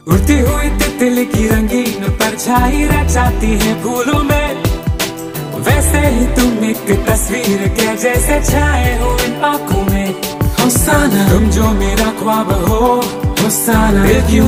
उड़ती हुई तितली की रंगीन परछाई रचाती है फूलों में, वैसे ही तुम एक तस्वीर के जैसे छाए हो इन आंखों में। होसाना तुम जो मेरा ख्वाब हो, होसाना दिल क्यों